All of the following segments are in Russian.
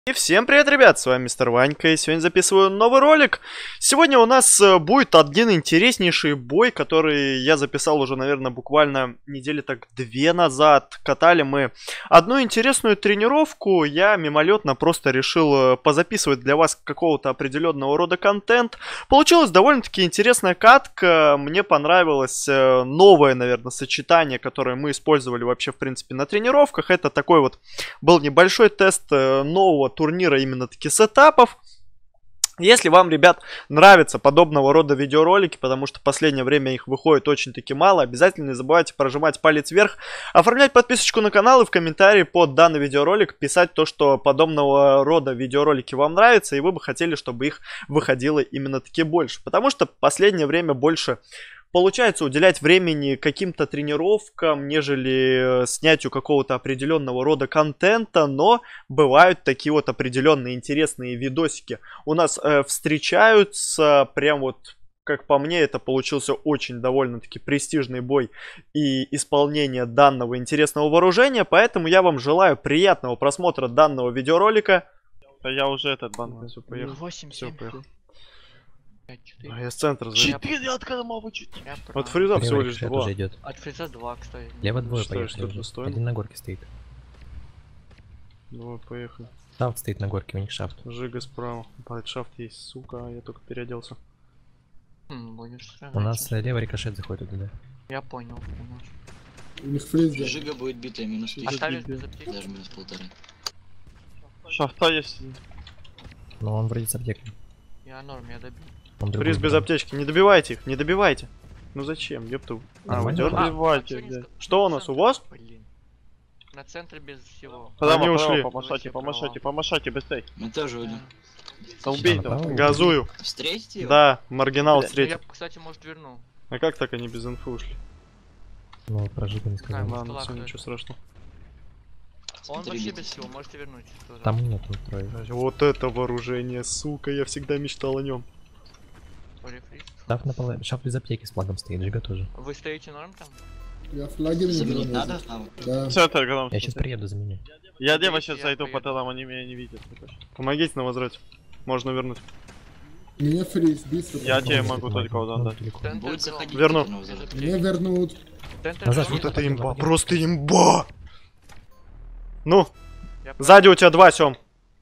И всем привет, ребят, с вами Мистер Ванька, и сегодня записываю новый ролик. Сегодня у нас будет один интереснейший бой, который я записал уже, наверное, буквально недели так 2 назад. Катали мы одну интересную тренировку, я мимолетно просто решил позаписывать для вас какого-то определенного рода контент. Получилась довольно-таки интересная катка, мне понравилось новое, наверное, сочетание, которое мы использовали вообще, в принципе, на тренировках. Это такой вот был небольшой тест нового турнира именно таки сетапов. Если вам, ребят, нравятся подобного рода видеоролики, потому что в последнее время их выходит очень-таки мало, обязательно не забывайте прожимать палец вверх, оформлять подписочку на канал и в комментарии под данный видеоролик писать то, что подобного рода видеоролики вам нравятся, и вы бы хотели, чтобы их выходило именно таки больше. Потому что в последнее время больше получается уделять времени каким-то тренировкам, нежели снятию какого-то определенного рода контента, но бывают такие вот определенные интересные видосики. У нас встречаются прям вот, как по мне, это получился очень довольно-таки престижный бой и исполнение данного интересного вооружения, поэтому я вам желаю приятного просмотра данного видеоролика. Я уже этот банк все поехал. 8, Все, 7, поехал. 5, 4. Я с центра заеду. 4 от Карма чуть. От фриза всего лишь 2. уже идет. От фриза 2, кстати. Лево двое Считаю, что поехали. это достойно. Один на горке стоит. Давай, поехали. Шафт стоит на горке, у них шафт. Жига справа. Блять, шафт есть, сука, я только переоделся. Будешь стрелять. У нас левый рикошет заходит туда. Я понял. У них фриз, да. Жига будет битая минус 1000, Оставишь без аптеки? даже минус 1,5. Шафта есть. Но он вроде с аптекой. Я норм, я добил. Он другой Фриз без был. аптечки, не добивайте их, не добивайте. Ну зачем, ёпту. А, вы Нормально. дёрнули? Добивайте, чё не блядь. ска- Что у нас, у вас? Блин. На центре без всего. Прямо, Они прямо, ушли. помашайте, Вообще помашайте, права. помашайте, быстрей. Мы тоже уйдем. Да убей А, там. направо? Газую. Встретите его? Да, маргинал Блядь, Ну, я, встретил. кстати, может, верну. А как так они без инфы ушли? Ну, про Жигу не сказал. Может, Ладно, все, лахает. ничего страшного. Он Смотри, вообще битый. без всего, можете вернуть. тоже. Там нету трое. Вот это вооружение, сука, я всегда мечтал о нем. Ори, фриз. Шафт без аптеки с флагом стоит, Жига тоже. Вы стоите норм там? Я флаги не Заменить беру. надо? Да. Центр, гром. Я сейчас приеду за меня. Я дева сейчас Я зайду по поеду. телам, они меня не видят. Помогите на возврате. Можно вернуть. Мне фриз, быстро. Я тебе пожалуйста. могу только удар дать. далеко. Центр Будет гром. заходить. Верну. наверное, взорвать. Мне вернут. Центр Назад, гром. Вот это Погоди, имба, погоди. просто имба! Ну, Я понял. сзади у тебя 2, Сём.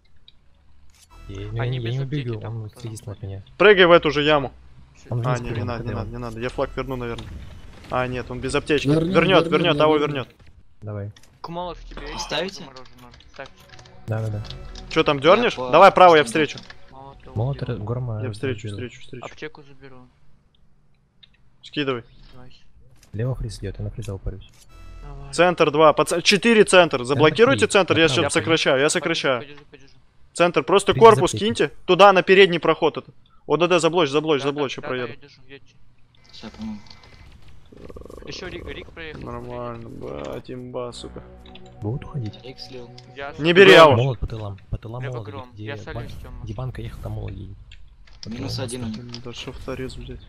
Я Они не без аптеки убегу, там, он потом. сидит от меня. Прыгай в эту же яму. Он А, вниз не, не прыгнул, надо, не когда надо, не надо. Я флаг верну, наверное. А, нет, он без аптечки. Вернем, Вернет, вернем, вернет, я того верну. вернет. Давай. Кумолов тебе есть? Ставите? Замороженного? Ставьте. Да. Че там, дернешь? Я по- Давай право, я встречу. Молотов Молотер, убил. Горма. Я встречу, разбил. встречу, встречу. Аптеку заберу. Скидывай. Найс. Лево фриз идет, я на фриза упорюсь. Давай. Центр 2, 4 центр. Заблокируйте Центр центр, я направо. сейчас сокращаю, я сокращаю. Подержи. Центр, просто Без корпус аптеки. киньте. Туда, на передний проход это. ОДД, заблочь, заблочь, заблочь, я Да, проеду. я держу, едьте. Сейчас, по-моему. Еще Рик проехал. Нормально, бать, имба, сука. Будут уходить? Рик слил. Я Не бери его. Молот по тылам. По тылам Либо молот. гром. Где Я солюсь, Тёма. где банка ехал, там молот едет. По Минус тылам 1 у моста. них. Да шофторез взять.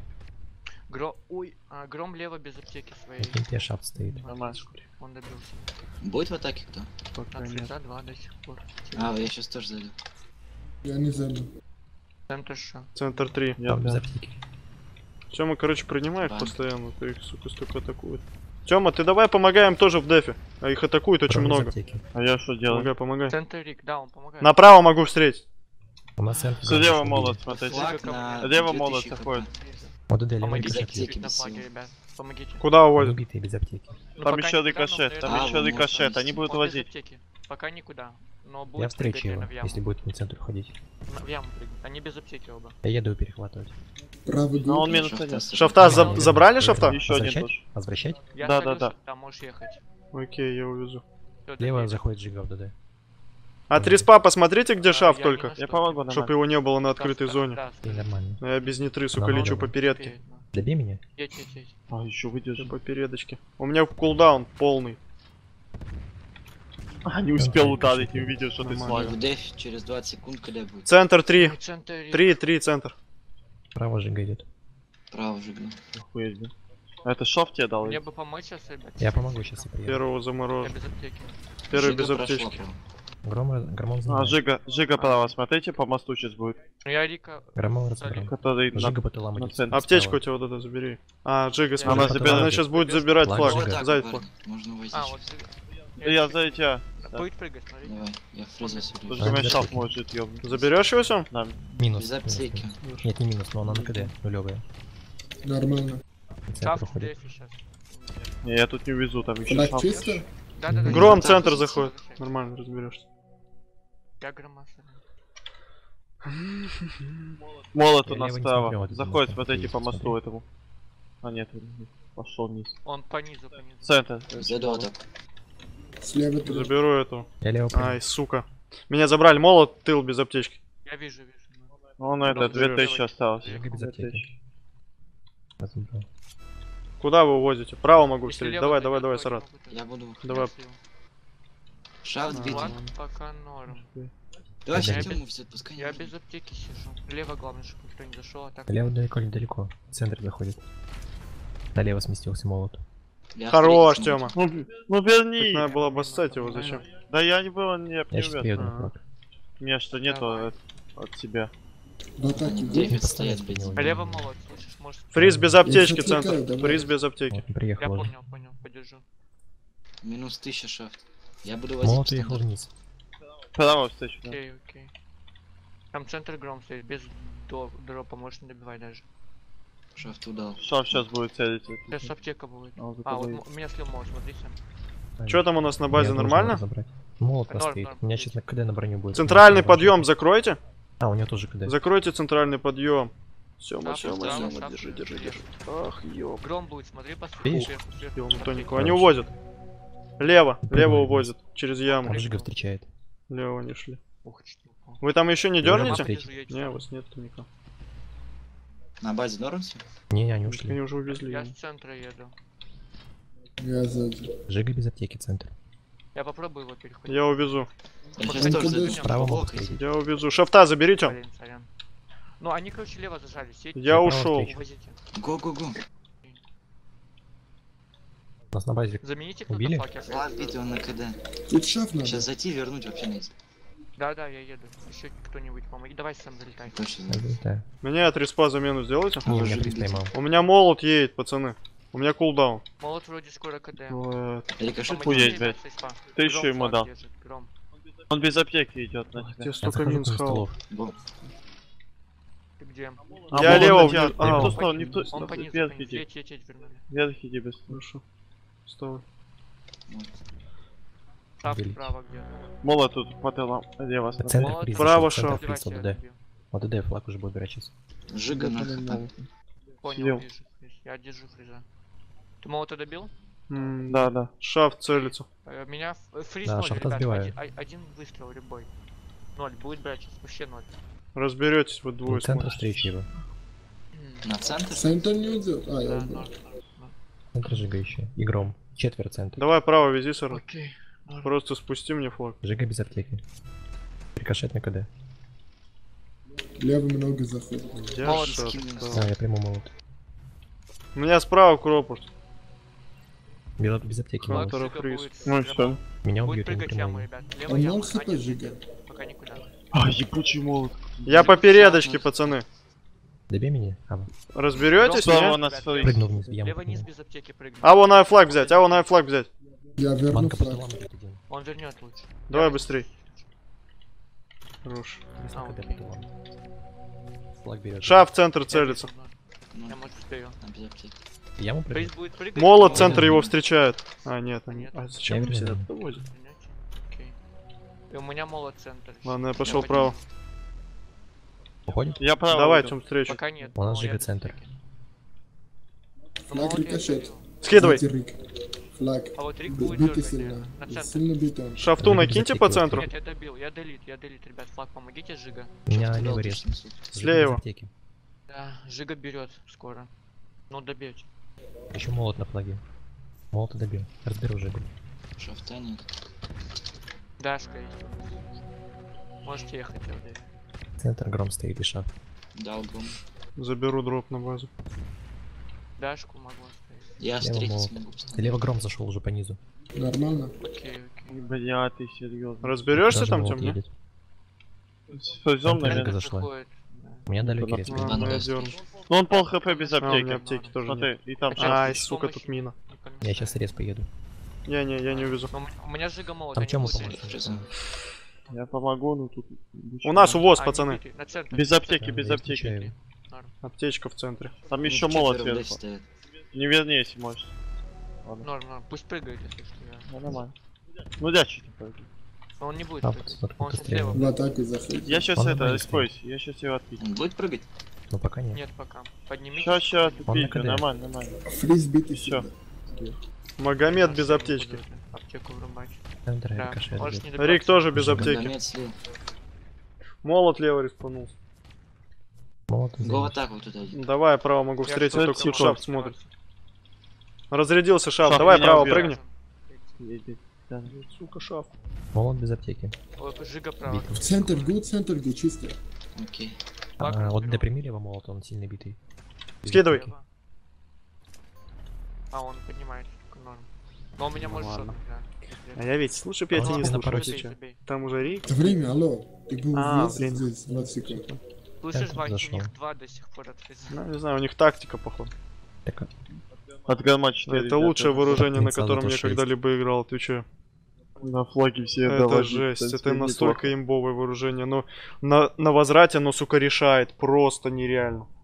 Гром лево без аптеки своей. Прикинь, тебе шафт стоит. Нормально. Он добился. Будет в атаке кто? Пока От нет. фриза 2 до сих пор. А, я сейчас тоже зайду. Я не зайду. Центр шо? Центр 3. Там без аптеки. Тёма, короче, принимай их Да. постоянно, ты их, сука, столько атакует. Тёма, ты давай помогаем тоже в дефе. А их атакует очень Прям без много. аптеки. А я что делаю? Помогай, помогай. Центр Рик, да, он помогает. Направо могу встретить. У нас центр. Слева Гром молот, убили. смотрите. Флаг на Лево 2000 молот хп. заходит. Вот это левый Помогите без рикошет. аптеки. чуть-чуть на без флаге, всего. ребят. Помогите. Куда Он уводят? убитый без аптеки. Ну, Там пока еще никуда, но рикошет, встаёт. там А, еще он рикошет, может они будут Он без возить. аптеки. Пока никуда. Но Я будет встречу прыгать, его, наверное, в яму. если будет на центр уходить. В яму прыгнет. Они без аптеки оба. Я еду перехватывать. Правый Но гуд. он минус Шафта 1. с- Шафта Я за- еду. забрали Я шафта? еду. Еще один Возвращать? тоже. Возвращать? Я Да, солю, да, да. там можешь ехать. Окей, я увезу. Всё, Лево добей. заходит Жига в ДД. От респа посмотрите, где А, шаф я только. ни на Я что. помогу, Чтоб нормально. его не было на открытой Да, зоне. да, И нормально. А я без нитры, сука, Ну, лечу ну, по передке. успеет, ну. Добей меня. Едь. А, еще выдержи. По передочке. У меня кулдаун полный. А, не успел ударить, не увидел, что ты Нормально. славил. В деф через 20 секунд, когда будет. Центр 3. Ой, центр Рик. 3, центр. Право Жига идет. Право Жига. Охуеть, блин. А это шов тебе дал? Мне бы помочь сейчас, ребят. Я помогу сейчас и приеду. Первого Я заморожу. без аптеки. Первый Жига без прошла аптечки. право. Громом А, занимает. Жига право, смотрите, по мосту сейчас будет. Ну, я Рика... Громом разобрал. Который на... Жига БТЛ на будет. центре. Аптечку у тебя вот это забери. А, Джига, смотри. Она Она, забирает. сейчас будет забирать Флаг флаг. Жига. Вот так, Сзади парни. флаг. Можно увозить. А, вот сейчас. Жига. Я за тебя. Будет прыгать, смотри. Давай, я фриза себе. Потому что у меня да. шаф может ёбнуть. Заберешь его, Сем? Да. Минус. Без аптеки. Нет, не минус, но она на КД. Нулевая. Нормально. Центр Шаф в уходит. дефе сейчас. Не, я тут не увезу, там еще Флаг шаф. чисто? Да-да-да. Гром так, центр так, заходит. так. Нормально разберешься. Я громаса. Молот у Я нас его не справа. смотрел, вот Заходит, это смотрите, есть, по мосту смотри. этому. А нет, пошел вниз. Он по низу. Центр. Зайду вот так. Слева ты. Заберу эту. Я лево прыгну. Ай, сука. Меня забрали молот, тыл без аптечки. Я вижу. Он это, Гром 2000 осталось. Жига без аптеки. Разобрал. Куда вы увозите? Право могу Если стрелять. лево Давай, зайдет, давай, давай, то Сарат. не могу так. Я буду. Давай. Шафт А, бить. Влад пока норм. Давай Я сейчас без- тему все отпускай. Я без аптеки сижу. Лево главное, чтобы никто не зашел, а так... Лево далеко. Центр заходит. Налево сместился молот. Я Хорош, встретиться Тёма. Ну верни! Так надо было обоссать его, зачем? Да я не был, не Я сейчас увез. приеду на А. флаг. У меня что нету Давай. от тебя. В атаке Они был. дефит Не стоят, поставить блядь. него. А лево молот, слышишь, может... Фриз без аптечки, отвлекаю, центр. давай. Фриз без аптеки. Вот, Я приехал уже. понял, подержу. Минус 1000 шафт. Я буду возить. Молот по уехал стандарту. вниз. Право встречу, да. Окей. Там центр гром стоит, без дропа, можешь не добивать даже. Шафт удал. Шаф сейчас будет целиться. Сейчас аптека будет. А, вот это А, вот будет. у меня слил молот, смотри сам. Что там у нас на базе, Я должен нормально? его забрать. Молот Норм, постоит. норм. У меня сейчас на КД на броню будет. Центральный Я подъем должен- закройте. А, у него тоже КД. Закройте центральный подъем. Сема, Шаф, Сема, шаф, Сема, шаф, держи, шаф, держи, шаф. держи. Ах, ёп. Гром будет, смотри по Видишь? сверху. Ём, Аптека. тоненького. Они увозят. Лево, лево увозят. Через яму. Он Жига встречает. Лево не шли. Ух, чуть не упал. Вы там еще не Лево дернете? встречает. Вижу, едет. Не, у вас нет никого. На базе норм все? Не, они Они ушли. уже увезли. Я яму. с центра еду. Я сзади. Жига без аптеки, центр. Я попробую его перехватить. Я увезу. Я Вот сейчас они тоже куда зайду. Справа могут Блокайте. стоять. Я увезу. Шафта заберите. Блин, сорян. Ну, они, короче, лево зажали. Сеть. Я право ушел. встречу. Увозите. Го-го-го. У нас на базе Замените кто-то Убили? флаг, я Ладно, видите, он на КД. Тут шаф надо. Сейчас зайти и вернуть вообще нет. Да, я еду. Еще кто-нибудь помоги. Давай сам залетай. Точно. да. Меня от респа замену сделайте. Не, у меня Жига 300 бить. поймал. У меня молот едет, пацаны. У меня кулдаун. Молот вроде скоро КД. Рикошет Помогите, Хуеть, ребят, блядь. с респа. Ты еще Гром ему флаг дал. держит, Гром. Он без аптеки идет на Где тебя. Я столько захожу мин на схавал? столов. Бо. Ты где? А, Я молот лево на тебя. вниз. А, Не в ту он сторону, не в ту Он сторону. по низу, Вверх по низу. иди. Едь, вернули. Вверх иди быстро. Хорошо. Вставай. Шафт Делить. справа где? Молот тут по тылам. Лево. Центр Молот фриз. Право зашел, шаг. Центр фриз, Добивайся, я ОДД. добил. ОДД флаг уже будет убирать сейчас. Жига на Понял. хп. Понял, Съел. вижу. Я держу фриза. Ты молота добил? Да. Шафт целится. Меня фриз Да, 0, шафта ребят. сбиваю. Один выстрел любой. 0 будет брать сейчас, вообще 0. Разберетесь, вы двое Центр сможете. встречи его. На центр? Центр не уйдет. А, я Да, убил. 0. Центр Жига еще. И Гром. Четверть центр. Давай право вези, Сара. Окей. Просто спусти мне флаг. Жига без аптеки. Рикошет на КД. Левый много заходит. Я Молот шафт. скинул. А, я приму молот. У меня справа кропус. Без аптеки Хантер. молот. Второй Жига фриз. будет с Ну и громом. что? Меня Будет убьют, я не прыгать яму, приму. ребят. Лево Он яму. нол хп А, нет, Жига. пока никуда. А, ебучий молот. Я по передочке, пацаны. Добей меня. А, Разберетесь, Справа не? у нас фриз. прыгнул вниз в яму. Лево низ прыгнул. без аптеки прыгнул. А вон на флаг взять, а вон на флаг взять. Я верну Банка по флаг. тылам идет один. Он вернет лучше. Давай Я- быстрей. Хорош. Вниз А, на КД окей. по тылам. Флаг берет. Шафт в центр целится. Ну, Я, может, успею. на без аптеки. В яму Фриз прыгнул. будет прыгать. Молот но- центр его встречает. А, нет, они... Нет. А зачем Я они всегда верну. туда возят? Вернете? Окей. И у меня молот центр. Ладно, я пошел пойду. право. Уходит? Я право. Давай, иду. чем встречу. Пока нет. У нас но я Жига без центр. аптеки. Ну, Флаг молот я рикошет. добил. Скидывай. Сзади Рик. Флаг. А вот Рик Б- будет Битый дергать сильно. на центр. Сильно битый он. Шафту Жига без накиньте аптеки по вот центру. Нет, я добил, ребят, флаг, помогите, Жига. У меня Шафт левый удал, рез. точно, сука. Слева. Аптеки. Да, Жига берет скоро. Ну, добьете. Еще молот на флаге. Молот добил. Разберу Жигу. Шафта нет. Дашка есть у нас. Можете ехать, я уверен. Центр Гром стоит и шаг. Дал гром. Заберу дроп на базу. Дашку могу оставить. Я Лево встретить молот. смогу. Лево Гром зашел уже по низу. Нормально. Окей. Бля, ты серьезно. Разберешься Даже там, молот Тём, не? едет. С фазом, Центр наверное. зашла. заходит, да. У меня далекий Да, рез. А, Ладно, ну я да. дёрну. Ну он пол хп без А, у меня аптеки. аптеки тоже Смотри, нет. и там А, сейчас. Ай, без сука, помощи тут мина. не Я помешает. сейчас рез поеду. Не-не, я не увезу. Но у меня Жига молот. Там они чему будут поможет? бить. Я помогу, ну тут... У нас увоз, А, пацаны. не бейте, на центр. Без аптеки, Да, без я аптеки. отвечаю. Аптечка в центре. Там Их еще молот четверо, блядь, сверху. стоят. Не верни, если можешь. Ладно. Норм, норм. Пусть прыгает, если что. Ну, нормально. Ну дядь типа. Но он не будет А, прыгать. вот Он тут слева. В атаку заходит. Я сейчас Он это, нормально используюсь. Я сейчас его отпить. Он будет прыгать? Ну пока нет. Нет, пока. Поднимите. Сейчас Он на отпить, КД. нормально, нормально. Фриз битый Всё. сюда. Магомед без аптечки. Аптеку врубать. Центр Да. рикошет Можешь бьет. не добиваться. Рик тоже без Жига. аптеки. Магомед слил. Молот левый респанулся. Молот Го в заедет. атаку вот туда. Давай, право могу Я встретить, что-то только тут типа- шафт смотрит. Разрядился шафт, Шафт давай меня право убил. прыгни. Едет. Да. Сука, шафт. Молот без аптеки. Ой, Жига право. Битый. В центр гуд, чисто. Окей. Бак Вот разбил. депримили его молот, он сильно битый. Скидывай. Слева. А, он поднимает. Норм. Но у меня Ну может ладно. шот, да. А я ведь, лучше б я Он тебя не тебе на слушал, пароте. если чё. Забей. Там уже Рик. Это время, алло. Ты был А, здесь, блин. здесь, 20 секунд. Слышишь, тут Вань, у зашел. них два до сих пор открыты. Ну, не знаю, у них тактика, походу. Так, От Гарма 4. Это лучшее вооружение, на Принца котором я зато 6. когда-либо играл, ты чё? На флаге все Это отдавали, жесть, кстати, это неплохо. настолько имбовое вооружение, но на возврате оно, сука, решает, просто нереально.